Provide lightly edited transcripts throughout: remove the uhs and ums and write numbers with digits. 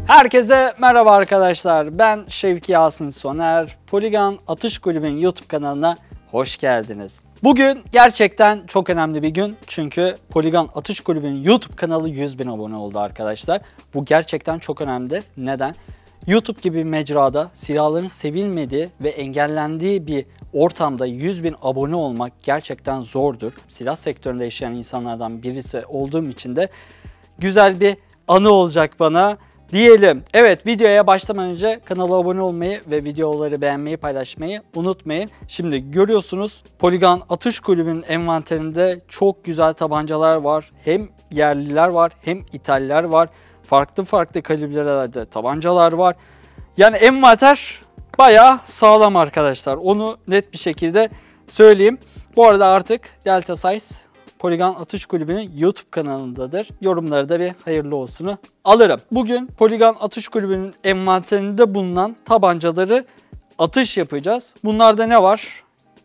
Herkese merhaba arkadaşlar. Ben Şevki Yasin Soner. Polygon Atış Kulübü'nün YouTube kanalına hoş geldiniz. Bugün gerçekten çok önemli bir gün. Çünkü Polygon Atış Kulübü'nün YouTube kanalı 100.000 abone oldu arkadaşlar. Bu gerçekten çok önemlidir. Neden? YouTube gibi bir mecrada silahların sevilmediği ve engellendiği bir ortamda 100.000 abone olmak gerçekten zordur. Silah sektöründe yaşayan insanlardan birisi olduğum için de güzel bir anı olacak bana diyelim. Evet, videoya başlamadan önce kanala abone olmayı ve videoları beğenmeyi, paylaşmayı unutmayın. Şimdi görüyorsunuz Polygon Atış Kulübü'nün envanterinde çok güzel tabancalar var. Hem yerliler var hem İtalyanlar var. Farklı kalibrelerde tabancalar var. Yani envanter bayağı sağlam arkadaşlar. Onu net bir şekilde söyleyeyim. Bu arada artık Delta Size Polygon Atış Kulübü'nün YouTube kanalındadır. Yorumları da bir hayırlı olsunu alırım. Bugün Polygon Atış Kulübü'nün envanterinde bulunan tabancaları atış yapacağız. Bunlarda ne var?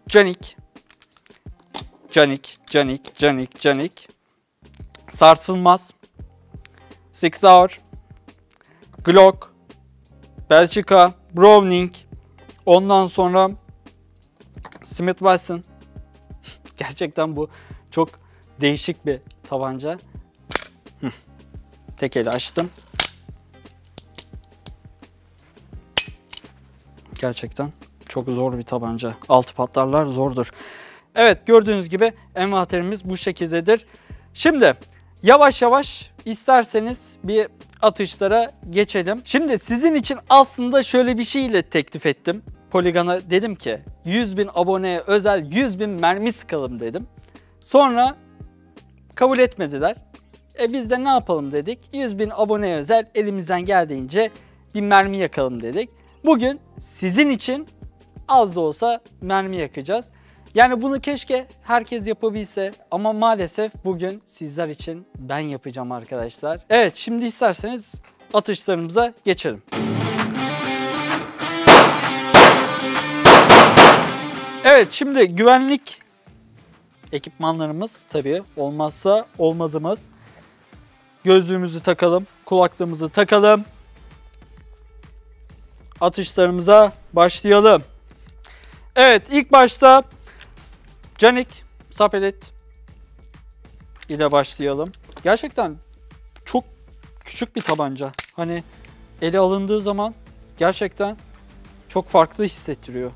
Canik, sarsılmaz, Sig Sauer, Glock, Belçika, Browning, ondan sonra Smith Wesson. Gerçekten bu çok değişik bir tabanca. Tek eli açtım. Gerçekten çok zor bir tabanca. Altı patlarlar zordur. Evet, gördüğünüz gibi envanterimiz bu şekildedir. Şimdi yavaş yavaş isterseniz bir atışlara geçelim. Şimdi sizin için aslında şöyle bir şey ile teklif ettim. Polygon'a dedim ki 100.000 aboneye özel 100.000 mermi sıkalım dedim. Sonra kabul etmediler. Biz de ne yapalım dedik. 100.000 aboneye özel elimizden geldiğince bir mermi yakalım dedik. Bugün sizin için az da olsa mermi yakacağız. Yani bunu keşke herkes yapabilse ama maalesef bugün sizler için ben yapacağım arkadaşlar. Evet, şimdi isterseniz atışlarımıza geçelim. Evet, şimdi güvenlik ekipmanlarımız tabii olmazsa olmazımız. Gözlüğümüzü takalım, kulaklığımızı takalım. Atışlarımıza başlayalım. Evet, ilk başta Canik Sapelet ile başlayalım. Gerçekten çok küçük bir tabanca. Hani ele alındığı zaman gerçekten çok farklı hissettiriyor.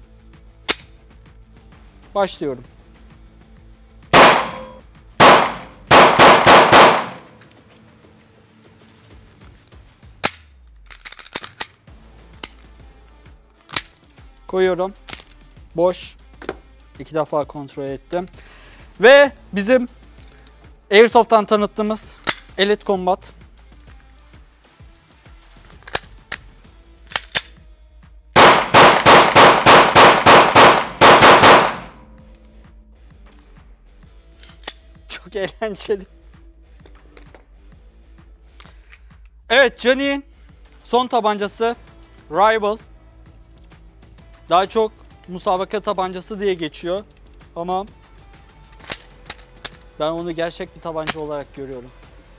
Başlıyorum. Koyuyorum. Boş. 2 defa kontrol ettim. Ve bizim Airsoft'tan tanıttığımız Elite Combat. Çok eğlenceli. Evet, Johnny'in son tabancası Rival. Daha çok musabaka tabancası diye geçiyor. Ama ben onu gerçek bir tabanca olarak görüyorum.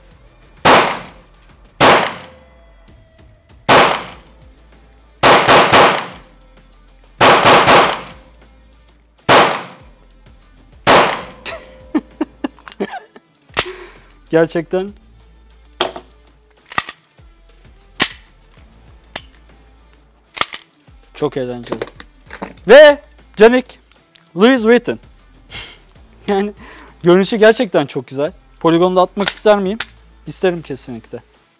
Gerçekten çok eğlenceli. Ve Canik Louis Vuitton. Yani görünüşü gerçekten çok güzel. Polygon'da atmak ister miyim? İsterim kesinlikle.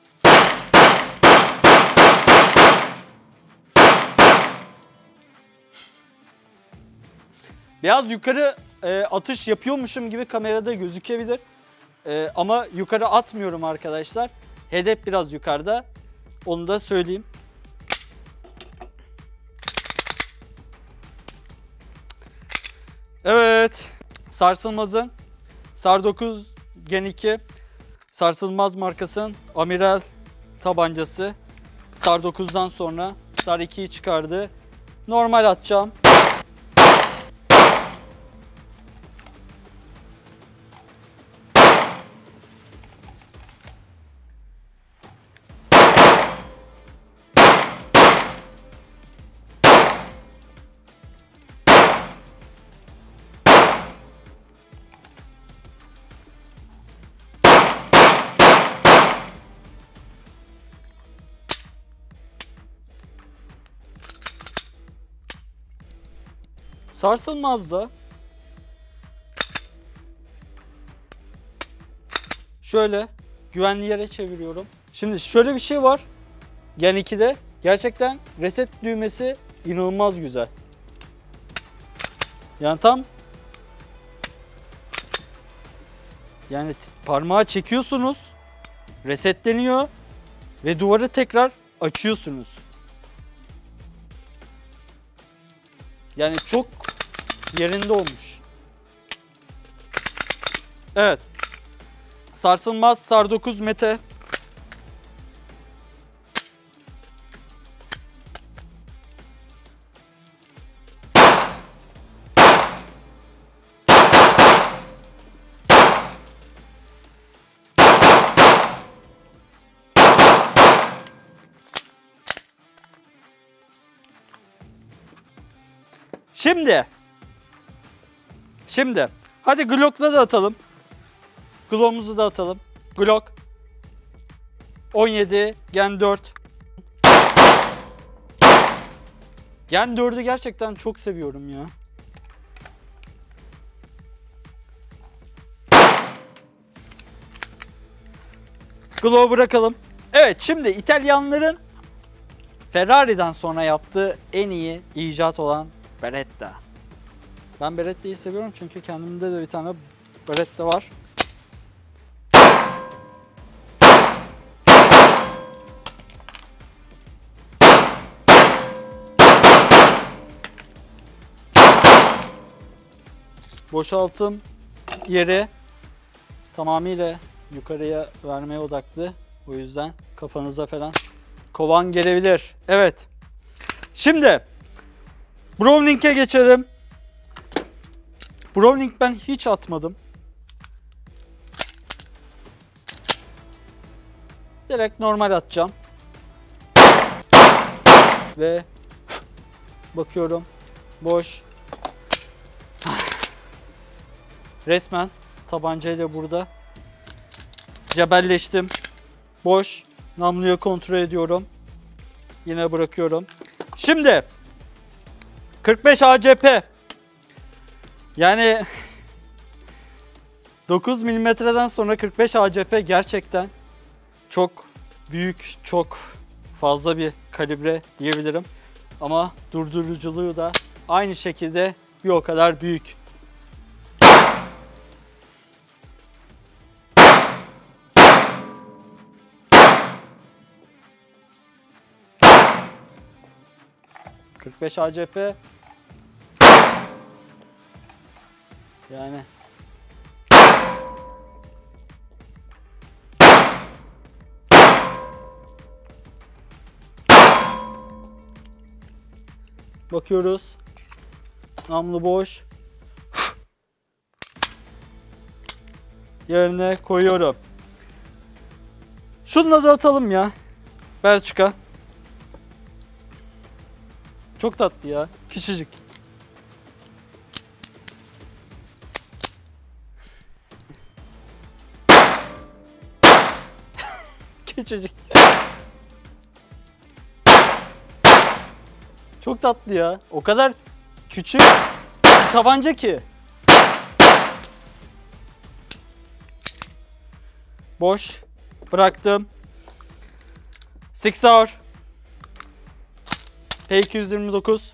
Biraz yukarı atış yapıyormuşum gibi kamerada gözükebilir. Ama yukarı atmıyorum arkadaşlar. Hedef biraz yukarıda. Onu da söyleyeyim. Evet. Sarsılmaz'ın SAR 9 Gen 2 Sarsılmaz markasının Amiral tabancası. SAR 9'dan sonra SAR 2'yi çıkardı. Normal atacağım. Sarsılmaz da. Şöyle güvenli yere çeviriyorum. Şimdi şöyle bir şey var. Gen 2'de gerçekten reset düğmesi inanılmaz güzel. Yani tam parmağı çekiyorsunuz, resetleniyor ve duvarı tekrar açıyorsunuz. Yani çok yerinde olmuş. Evet. Sarsılmaz SAR 9 Mete. Şimdi hadi Glock'la da atalım. Glock'umuzu da atalım. Glock 17 Gen 4. Gen 4'ü gerçekten çok seviyorum ya. Glock'u bırakalım. Evet, şimdi İtalyanların Ferrari'den sonra yaptığı en iyi icat olan Beretta. Ben Beretta'yı seviyorum çünkü kendimde de bir tane Beretta var. Boşaltım yeri tamamıyla yukarıya vermeye odaklı. O yüzden kafanıza falan kovan gelebilir. Evet. Şimdi Browning'e geçelim. Browning ben hiç atmadım. Direkt normal atacağım. Ve bakıyorum. Boş. Resmen tabancayla burada cebelleştim. Boş. Namluyu kontrol ediyorum. Yine bırakıyorum. Şimdi 45 ACP. Yani 9 milimetreden sonra 45 ACP gerçekten çok büyük, çok fazla bir kalibre diyebilirim. Ama durduruculuğu da aynı şekilde bir o kadar büyük. ...45 ACP... Yani... Bakıyoruz. Namlu boş. Yerine koyuyorum. Şununla da atalım ya. Belçika. Çok tatlı ya. Küçücük. Küçücük. Çok tatlı ya. O kadar küçük bir tabanca ki. Boş. Bıraktım. Sig Sauer. P229.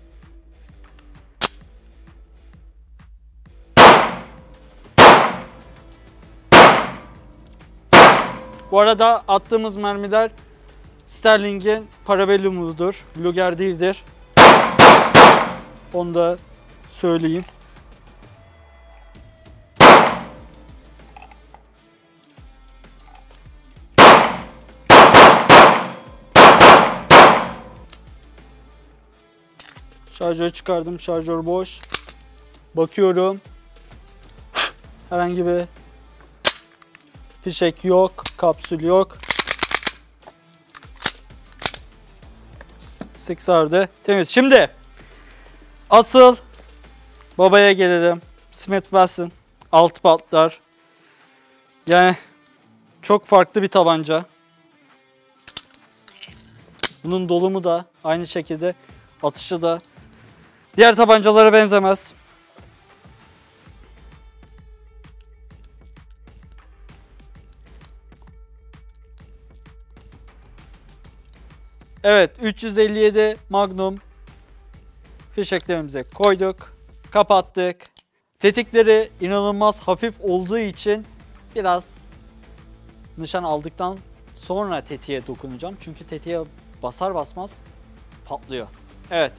Bu arada attığımız mermiler Sterling'in Parabellum'udur. Luger değildir. Onu da söyleyeyim. Şarjörü çıkardım. Şarjör boş. Bakıyorum. Herhangi bir fişek yok. Kapsül yok. Sig Sauer'de temiz. Şimdi asıl babaya gelelim. Smith Wesson. Altı patlar. Yani çok farklı bir tabanca. Bunun dolumu da aynı şekilde, atışı da Diğer tabancalara benzemez. Evet, 357 Magnum fişeklerimize koyduk. Kapattık. Tetikleri inanılmaz hafif olduğu için biraz nişan aldıktan sonra tetiğe dokunacağım. Çünkü tetiğe basar basmaz patlıyor. Evet.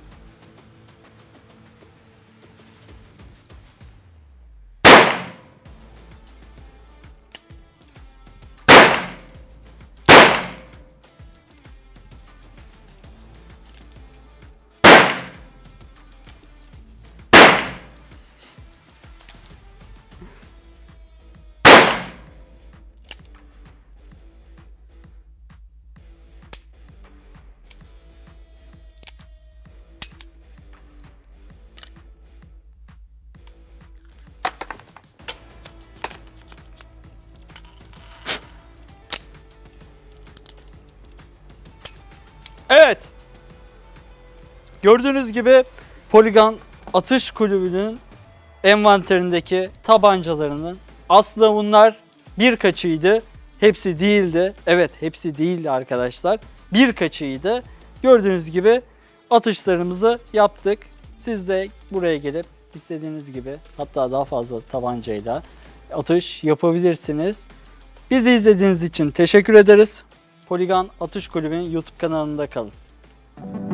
Evet. Gördüğünüz gibi Polygon Atış Kulübü'nün envanterindeki tabancalarının aslında bunlar birkaçıydı. Hepsi değildi. Evet, hepsi değildi arkadaşlar. Birkaçıydı. Gördüğünüz gibi atışlarımızı yaptık. Siz de buraya gelip istediğiniz gibi, hatta daha fazla tabancayla atış yapabilirsiniz. Bizi izlediğiniz için teşekkür ederiz. Polygon Atış Kulübü'nün YouTube kanalında kalın.